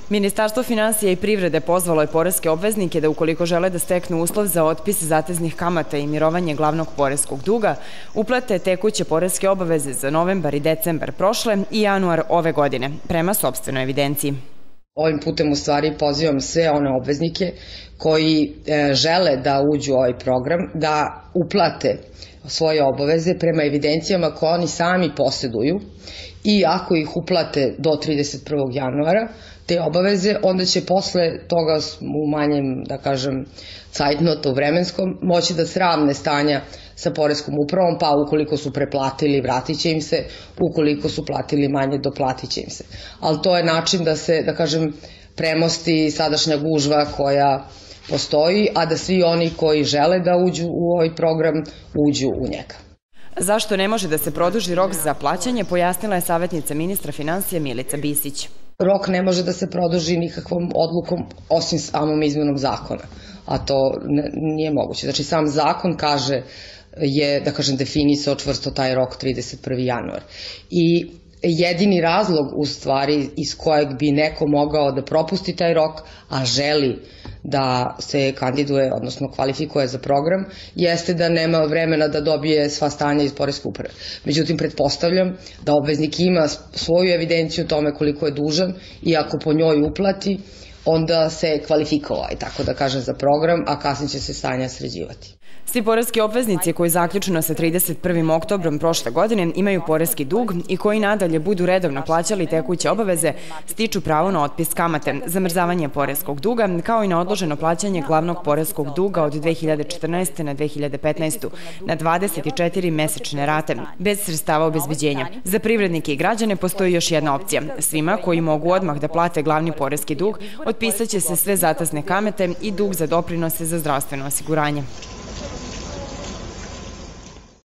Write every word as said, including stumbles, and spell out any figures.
Ministarstvo finansija i privrede pozvalo je poreske obveznike da ukoliko žele da steknu uslov za otpis zateznih kamata i mirovanje glavnog poreskog duga, uplate tekuće poreske obaveze za novembar i decembar prošle i januar ove godine, prema sopstvenoj evidenciji. Ovim putem u stvari pozivam sve one obveznike koji žele da uđu u ovaj program, da uplate svoje obaveze prema evidencijama koje oni sami posjeduju i ako ih uplate do trideset prvog januara, te obaveze, onda će posle toga u manjem, da kažem, cajtnotu vremenskom moći da sravne stanja sa poreskom upravom, pa ukoliko su preplatili, vratit će im se, ukoliko su platili manje, doplatit će im se. Ali to je način da se, da kažem, premosti sadašnja gužva koja postoji, a da svi oni koji žele da uđu u ovaj program, uđu u njega. Zašto ne može da se produži rok za plaćanje, pojasnila je savjetnica ministra finansija Milica Bisić. Rok ne može da se produži nikakvom odlukom osim samom izmenom zakona, a to nije moguće. Znači sam zakon kaže, je, da kažem, definisao čvrsto taj rok trideset prvi januar. I jedini razlog u stvari iz kojeg bi neko mogao da propusti taj rok, a želi da se kandiduje, odnosno kvalifikuje za program, jeste da nema vremena da dobije sva stanja iz poreske uprave. Međutim, pretpostavljam da obveznik ima svoju evidenciju o tome koliko je dužan i ako po njoj uplati, onda se kvalifikovao, tako da kažem, za program, a kasnije će se stanja sređivati. Svi poreski obveznici koji zaključno sa trideset prvim oktobrom prošle godine imaju poreski dug i koji nadalje budu redovno plaćali tekuće obaveze stiču pravo na otpis kamate, zamrzavanje poreskog duga, kao i na odloženo plaćanje glavnog poreskog duga od dve hiljade četrnaeste. na dve hiljade petnaestu. na dvadeset četiri mesečne rate, bez sredstava obezbeđenja. Za privrednike i građane postoji još jedna opcija. Svima koji mogu odmah da plate glavni poreski dug, otpisaće se sve zatezne kamate i dug za doprinose za zdravstveno osiguranje.